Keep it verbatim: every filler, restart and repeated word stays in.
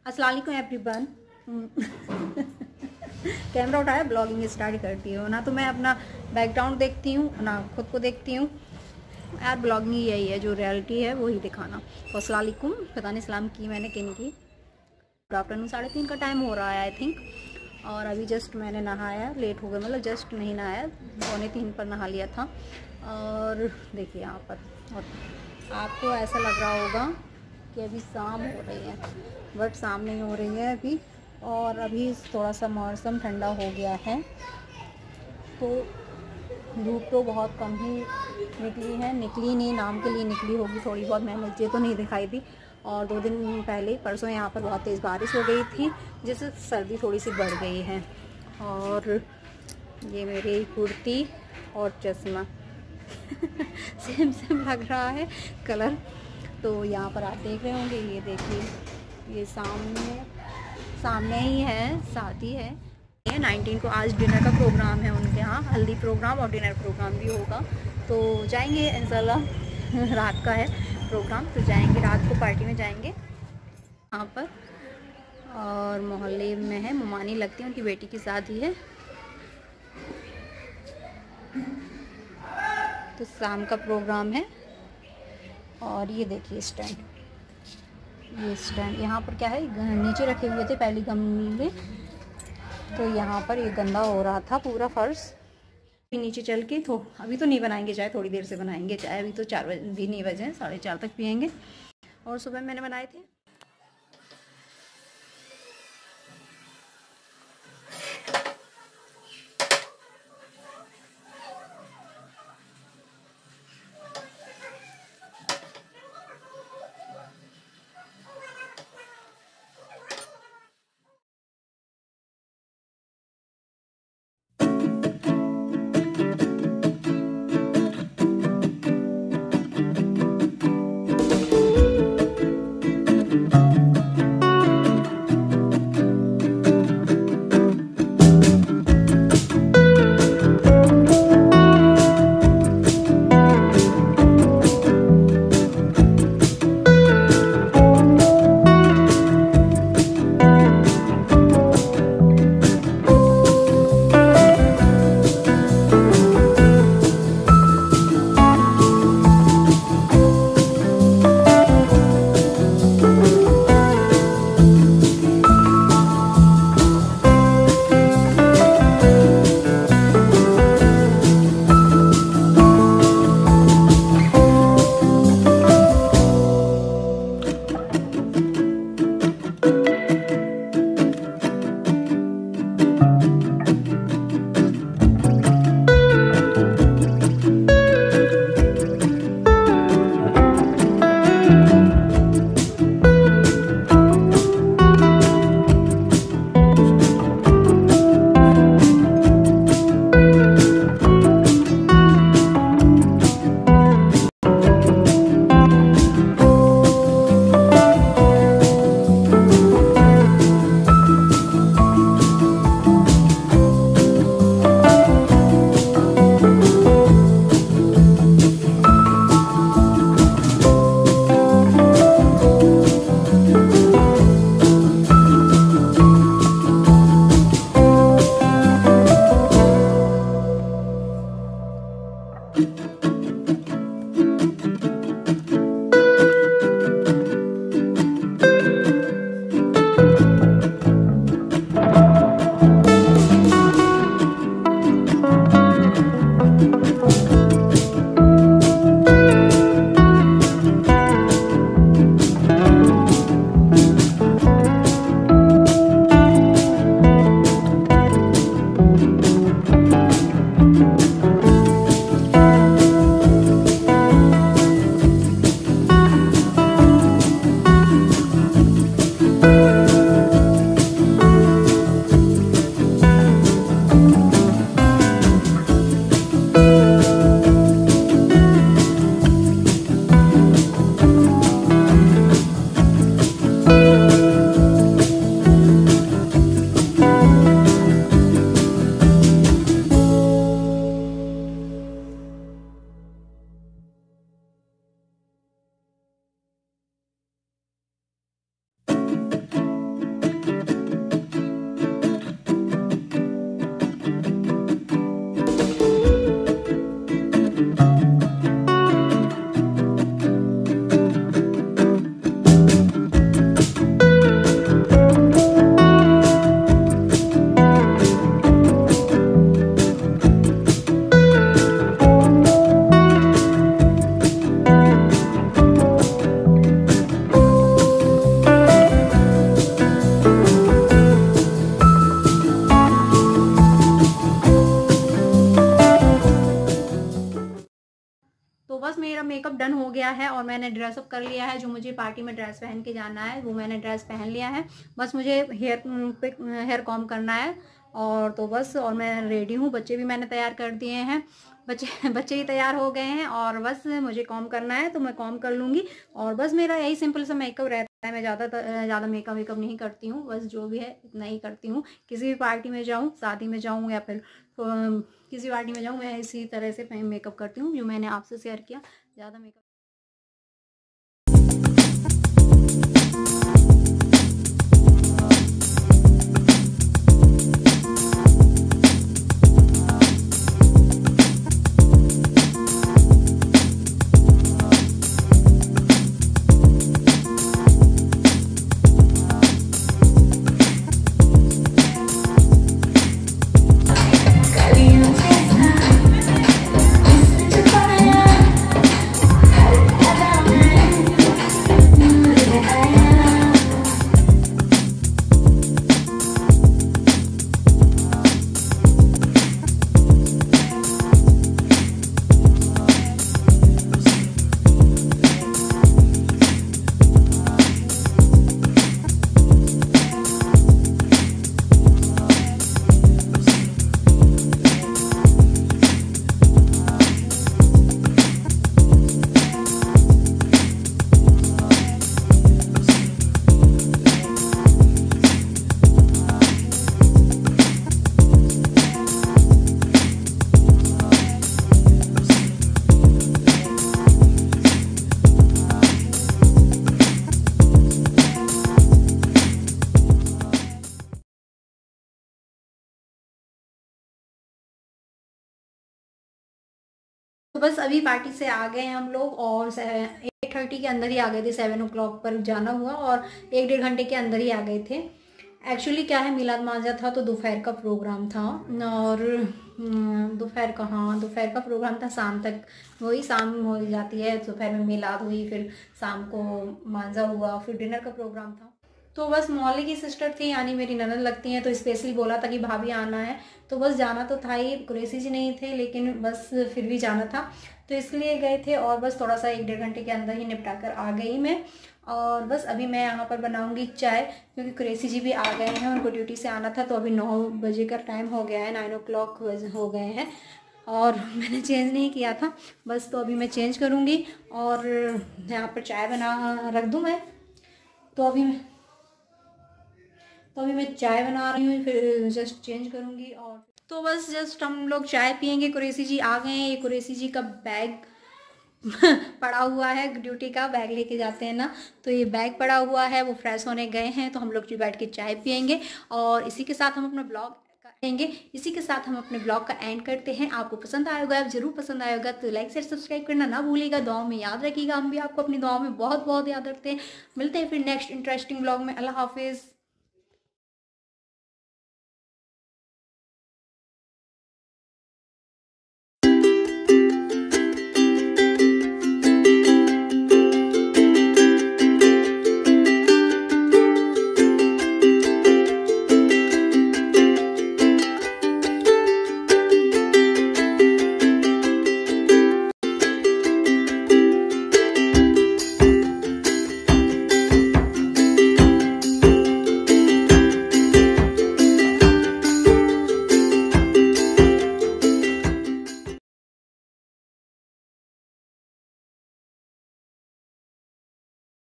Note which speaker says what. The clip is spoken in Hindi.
Speaker 1: अस्सलाम वालेकुम एवरीवन। कैमरा उठाया, ब्लॉगिंग स्टार्ट करती हूँ ना, तो मैं अपना बैकग्राउंड देखती हूँ ना खुद को देखती हूँ। यार ब्लॉगिंग यही है, जो रियलिटी है वही दिखाना। तो अस्सलाम वालेकुम, पता नहीं सलाम की मैंने किन की। गुड आफ्टरनून, साढ़े तीन का टाइम हो रहा है आई थिंक। और अभी जस्ट मैंने नहाया, लेट हो गया, मतलब जस्ट नहीं नहाया, पौने तीन पर नहा लिया था। और देखिए यहाँ पर, और आपको ऐसा लग रहा होगा कि अभी शाम हो रही है, बट शाम नहीं हो रही है अभी। और अभी थोड़ा सा मौसम ठंडा हो गया है, तो धूप तो बहुत कम ही निकली है, निकली नहीं, नाम के लिए निकली होगी थोड़ी बहुत, मैं मुझे तो नहीं दिखाई दी। और दो दिन पहले परसों यहाँ पर बहुत तेज़ बारिश हो गई थी, जिससे सर्दी थोड़ी सी बढ़ गई है। और ये मेरी कुर्ती और चश्मा सेम सेम लग रहा है कलर। तो यहाँ पर आप देख रहे होंगे, ये देखिए, ये सामने सामने ही है, शादी है नाइनटीन को। आज डिनर का प्रोग्राम है उनके यहाँ, हल्दी प्रोग्राम और डिनर प्रोग्राम भी होगा, तो जाएंगे इंशाल्लाह। रात का है प्रोग्राम, तो जाएंगे, रात को पार्टी में जाएंगे वहाँ पर। और मोहल्ले में है, मुमानी लगती है, उनकी बेटी की शादी है। तो शाम का प्रोग्राम है। और ये देखिए स्टैंड, ये स्टैंड यहाँ पर क्या है, नीचे रखे हुए थे पहले गमले, तो यहाँ पर ये गंदा हो रहा था पूरा फर्श। नीचे चल के, तो अभी तो नहीं बनाएंगे चाय, थोड़ी देर से बनाएंगे चाय, अभी तो चार बजे भी नहीं बजे, साढ़े चार तक पियेंगे। और सुबह मैंने बनाए थे गया है और मैंने ड्रेसअप कर लिया है। जो मुझे पार्टी में ड्रेस पहन के जाना है वो मैंने ड्रेस पहन लिया है। बस मुझे हेयर पे हेयर कॉम करना है और तो बस, और मैं रेडी हूँ। बच्चे भी मैंने तैयार कर दिए हैं, बच्चे बच्चे ही तैयार हो गए हैं और बस मुझे कॉम करना है तो मैं कॉम कर लूँगी। और बस मेरा यही सिंपल सा मेकअप रहता है। मैं ज़्यादा ज़्यादा मेकअप वेकअप नहीं करती हूँ, बस जो भी है इतना ही करती हूँ। किसी भी पार्टी में जाऊँ, शादी में जाऊँ या फिर किसी पार्टी में जाऊँ, मैं इसी तरह से मेकअप करती हूँ जो मैंने आपसे शेयर किया। ज़्यादा मेकअप तो बस अभी पार्टी से आ गए हैं हम लोग और एट थर्टी के अंदर ही आ गए थे। सेवन ओ क्लॉक पर जाना हुआ और एक डेढ़ घंटे के अंदर ही आ गए थे। एक्चुअली क्या है, मिलाद माजा था तो दोपहर का प्रोग्राम था और दोपहर का हाँ दोपहर का प्रोग्राम था, शाम तक वही शाम हो जाती है। दोपहर में मिलाद हुई, फिर शाम को मांजा हुआ, फिर डिनर का प्रोग्राम था। तो बस मोहल्ले की सिस्टर थी, यानी मेरी ननद लगती हैं, तो स्पेशली बोला था कि भाभी आना है, तो बस जाना तो था ही। कुरैशी जी नहीं थे लेकिन बस फिर भी जाना था तो इसलिए गए थे और बस थोड़ा सा एक डेढ़ घंटे के अंदर ही निपटा कर आ गई मैं। और बस अभी मैं यहाँ पर बनाऊंगी चाय, क्योंकि कुरैशी जी भी आ गए हैं, उनको ड्यूटी से आना था। तो अभी नौ बजे का टाइम हो गया है, नाइन ओ क्लॉक हो गए हैं और मैंने चेंज नहीं किया था। बस तो अभी मैं चेंज करूँगी और यहाँ पर चाय बना रख दूँ मैं। तो अभी मैं तो अभी मैं चाय बना रही हूँ, फिर जस्ट चेंज करूँगी। और तो बस जस्ट हम लोग चाय पियेंगे। कुरैशी जी आ गए हैं। ये कुरैशी जी का बैग पड़ा हुआ है, ड्यूटी का बैग लेके जाते हैं ना, तो ये बैग पड़ा हुआ है, वो फ्रेश होने गए हैं। तो हम लोग बैठ के चाय पियेंगे और इसी के साथ हम अपना ब्लॉग करेंगे। इसी के साथ हम अपने ब्लॉग का एंड करते हैं। आपको पसंद आया होगा, जरूर पसंद आया होगा तो लाइक शेयर सब्सक्राइब करना ना भूलिएगा। दुआओं में याद रखिएगा, हम भी आपको अपनी दुआओं में बहुत बहुत याद रखते हैं। मिलते हैं फिर नेक्स्ट इंटरेस्टिंग ब्लॉग में। अल्लाह हाफिज़।